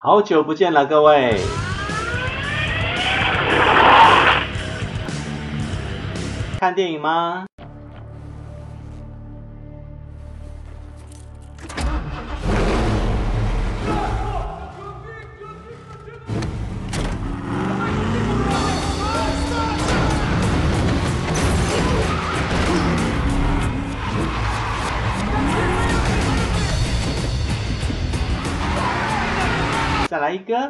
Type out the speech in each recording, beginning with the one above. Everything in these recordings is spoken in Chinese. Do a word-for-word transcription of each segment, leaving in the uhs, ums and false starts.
好久不见了，各位。看电影吗？再来一个。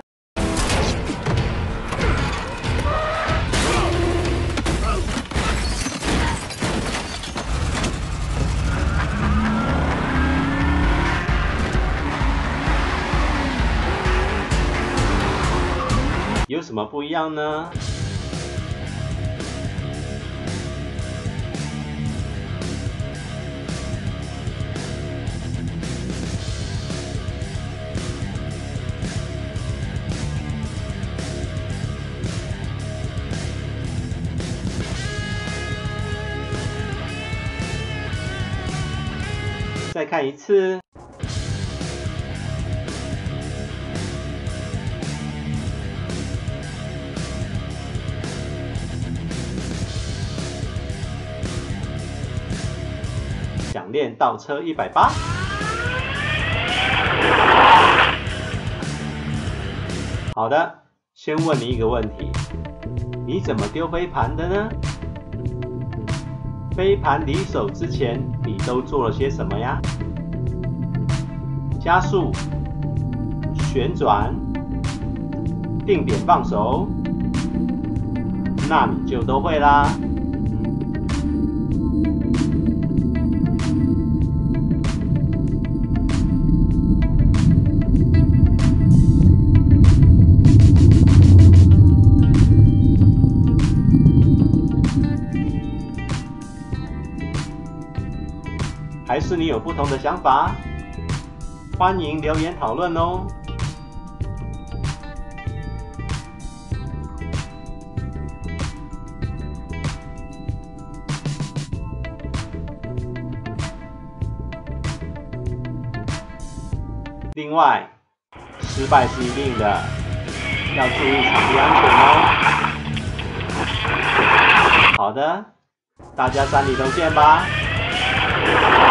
有什么不一样呢？再看一次。想练倒车一百八。好的，先问你一个问题，你怎么丢飞盘的呢？飞盘离手之前，你都做了些什么呀？加速、旋转、定点放手，那你就都会啦。还是你有不同的想法？欢迎留言讨论哦。另外，失败是一定的，要注意场地安全哦。好的，大家三里头见吧。